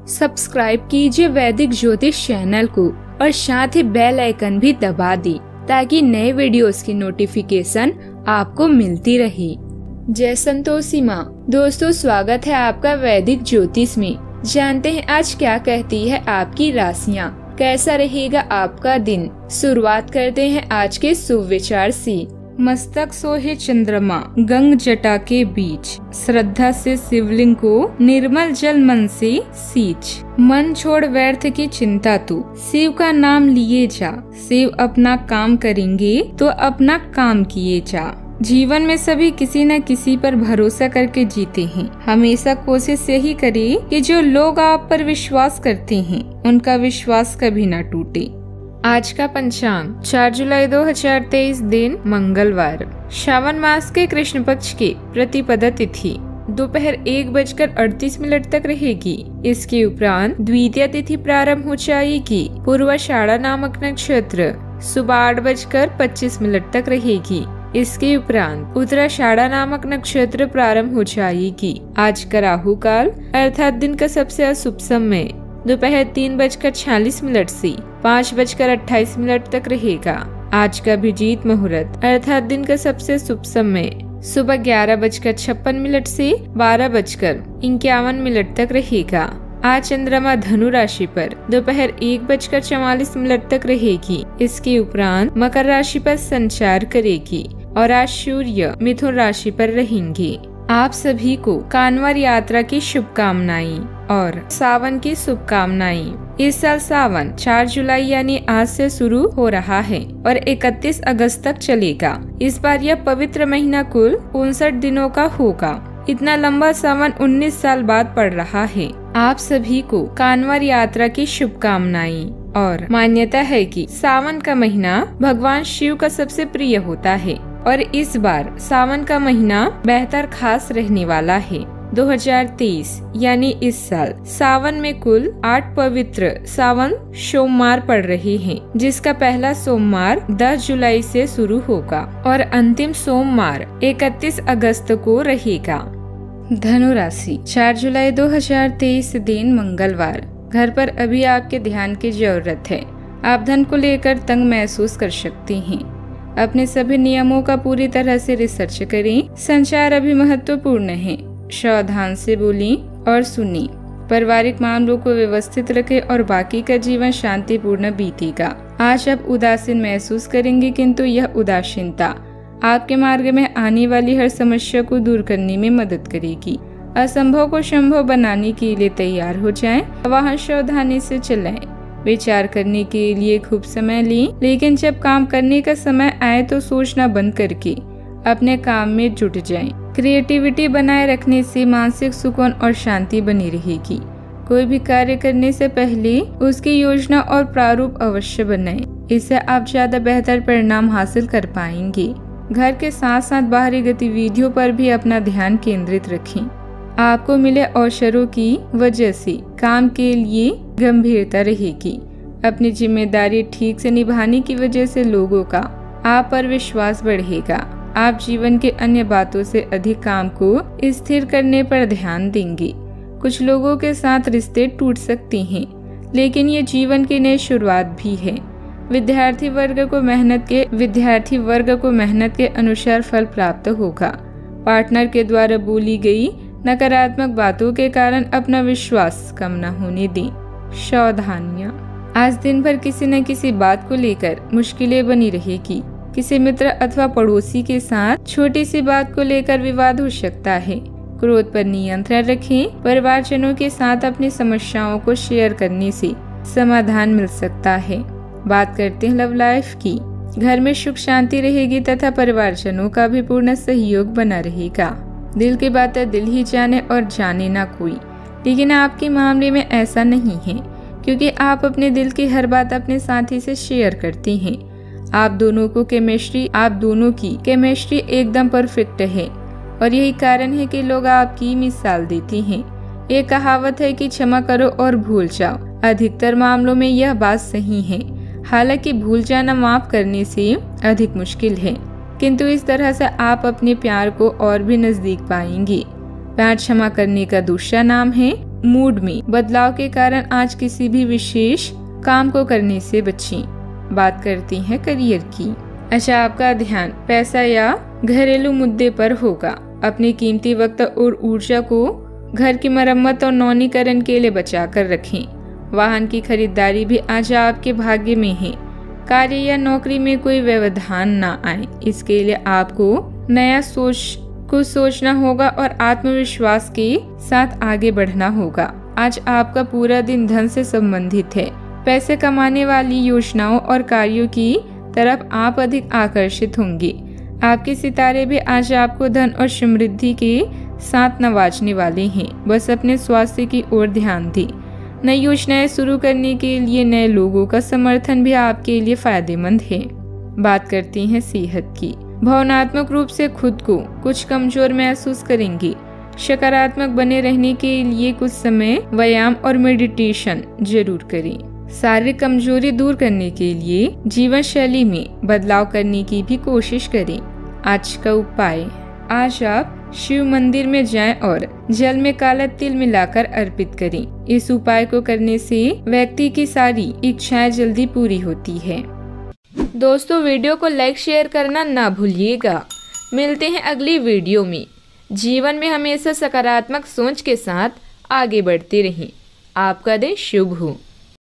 Subscribe कीजिए वैदिक ज्योतिष चैनल को और साथ ही बेल आइकन भी दबा दी ताकि नए वीडियोस की नोटिफिकेशन आपको मिलती रहे। जय संतोषी माँ। दोस्तों, स्वागत है आपका वैदिक ज्योतिष में। जानते हैं आज क्या कहती है आपकी राशियाँ, कैसा रहेगा आपका दिन। शुरुआत करते हैं आज के शुभ विचार से। मस्तक सोहे चंद्रमा गंग जटा के बीच, श्रद्धा से शिवलिंग को निर्मल जल मन से सींच। मन छोड़ व्यर्थ की चिंता तू, शिव का नाम लिए जा। शिव अपना काम करेंगे तो अपना काम किए जा। जीवन में सभी किसी न किसी पर भरोसा करके जीते हैं। हमेशा कोशिश यही करें कि जो लोग आप पर विश्वास करते हैं उनका विश्वास कभी न टूटे। आज का पंचांग 4 जुलाई 2023 दिन मंगलवार, श्रावण मास के कृष्ण पक्ष की प्रतिपदा तिथि दोपहर 1:38 तक रहेगी। इसके उपरांत द्वितीय तिथि प्रारंभ हो जाएगी। पूर्वाषाढ़ा नामक नक्षत्र सुबह 8:25 तक रहेगी। इसके उपरांत उत्तराषाढ़ा नामक नक्षत्र प्रारंभ हो जाएगी। आज का राहु काल अर्थात दिन का सबसे अशुभ समय दोपहर 3:46 से 5:28 तक रहेगा। आज का अभिजीत मुहूर्त अर्थात दिन का सबसे शुभ समय सुबह 11:56 से 12:51 तक रहेगा। आज चंद्रमा धनु राशि पर दोपहर 1:44 तक रहेगी। इसके उपरांत मकर राशि पर संचार करेगी और आज सूर्य मिथुन राशि पर रहेंगे। आप सभी को कांवर यात्रा की शुभकामनाएं और सावन की शुभकामनाएं। इस साल सावन 4 जुलाई यानी आज से शुरू हो रहा है और 31 अगस्त तक चलेगा। इस बार यह पवित्र महीना कुल 59 दिनों का होगा। इतना लंबा सावन 19 साल बाद पड़ रहा है। आप सभी को कांवर यात्रा की शुभकामनाएं और मान्यता है कि सावन का महीना भगवान शिव का सबसे प्रिय होता है और इस बार सावन का महीना बेहतर खास रहने वाला है। 2023 यानी इस साल सावन में कुल 8 पवित्र सावन सोमवार पड़ रहे हैं, जिसका पहला सोमवार 10 जुलाई से शुरू होगा और अंतिम सोमवार 31 अगस्त को रहेगा। धनु राशि 4 जुलाई 2023 दिन मंगलवार। घर पर अभी आपके ध्यान की जरूरत है। आप धन को लेकर तंग महसूस कर सकती हैं। अपने सभी नियमों का पूरी तरह से रिसर्च करें। संचार अभी महत्वपूर्ण है। सावधान से बोलें और सुनें। पारिवारिक मामलों को व्यवस्थित रखें और बाकी का जीवन शांतिपूर्ण बीतेगा। आज आप उदासीन महसूस करेंगे, किंतु यह उदासीनता आपके मार्ग में आने वाली हर समस्या को दूर करने में मदद करेगी। असंभव को संभव बनाने के लिए तैयार हो जाएं। वाहन सावधानी से चलाएं। विचार करने के लिए खूब समय लें, लेकिन जब काम करने का समय आए तो सोचना बंद करके अपने काम में जुट जाएं। क्रिएटिविटी बनाए रखने से मानसिक सुकून और शांति बनी रहेगी। कोई भी कार्य करने से पहले उसकी योजना और प्रारूप अवश्य बनाएं। इससे आप ज्यादा बेहतर परिणाम हासिल कर पाएंगे। घर के साथ साथ बाहरी गतिविधियों पर भी अपना ध्यान केंद्रित रखें। आपको मिले अवसरों की वजह से काम के लिए गंभीरता रहेगी। अपनी जिम्मेदारी ठीक से निभाने की वजह से लोगों का आप पर विश्वास बढ़ेगा। आप जीवन के अन्य बातों से अधिक काम को स्थिर करने पर ध्यान देंगे। कुछ लोगों के साथ रिश्ते टूट सकते हैं, लेकिन ये जीवन की नई शुरुआत भी है। विद्यार्थी वर्ग को मेहनत के अनुसार फल प्राप्त होगा। पार्टनर के द्वारा बोली गई नकारात्मक बातों के कारण अपना विश्वास कम न होने दें। सावधानियां। आज दिन भर किसी न किसी बात को लेकर मुश्किलें बनी रहेगी। किसी मित्र अथवा पड़ोसी के साथ छोटी सी बात को लेकर विवाद हो सकता है। क्रोध पर नियंत्रण रखें। परिवारजनों के साथ अपनी समस्याओं को शेयर करने से समाधान मिल सकता है। बात करते हैं लव लाइफ की। घर में सुख शांति रहेगी तथा परिवारजनों का भी पूर्ण सहयोग बना रहेगा। दिल की बातें दिल ही जाने और जाने ना कोई। लेकिन आपके मामले में ऐसा नहीं है, क्योंकि आप अपने दिल की हर बात अपने साथी से शेयर करती हैं। आप दोनों की केमिस्ट्री एकदम परफेक्ट है और यही कारण है कि लोग आपकी मिसाल देते हैं। एक कहावत है कि क्षमा करो और भूल जाओ। अधिकतर मामलों में यह बात सही है। हालांकि भूल जाना माफ करने से अधिक मुश्किल है, किंतु इस तरह से आप अपने प्यार को और भी नजदीक पाएंगे। प्यार क्षमा करने का दूसरा नाम है। मूड में बदलाव के कारण आज किसी भी विशेष काम को करने से बचें। बात करते हैं करियर की। अच्छा, आपका ध्यान पैसा या घरेलू मुद्दे पर होगा। अपने कीमती वक्त और ऊर्जा को घर की मरम्मत और नवीनीकरण के लिए बचा कर रखें। वाहन की खरीदारी भी आज आपके भाग्य में है। कार्य या नौकरी में कोई व्यवधान ना आए, इसके लिए आपको नया सोचना होगा और आत्मविश्वास के साथ आगे बढ़ना होगा। आज आपका पूरा दिन धन से संबंधित है। पैसे कमाने वाली योजनाओं और कार्यों की तरफ आप अधिक आकर्षित होंगे। आपके सितारे भी आज आपको धन और समृद्धि के साथ नवाजने वाले हैं। बस अपने स्वास्थ्य की ओर ध्यान दें। नई योजनाएं शुरू करने के लिए नए लोगों का समर्थन भी आपके लिए फायदेमंद है। बात करते हैं सेहत की। भावनात्मक रूप से खुद को कुछ कमजोर महसूस करेंगे। सकारात्मक बने रहने के लिए कुछ समय व्यायाम और मेडिटेशन जरूर करें। शारीरिक कमजोरी दूर करने के लिए जीवन शैली में बदलाव करने की भी कोशिश करें। आज का उपाय, आज आप शिव मंदिर में जाएं और जल में काला तिल मिलाकर अर्पित करें। इस उपाय को करने से व्यक्ति की सारी इच्छाएं जल्दी पूरी होती है। दोस्तों, वीडियो को लाइक शेयर करना ना भूलिएगा। मिलते हैं अगली वीडियो में। जीवन में हमेशा सकारात्मक सोच के साथ आगे बढ़ते रहें। आपका दिन शुभ हो।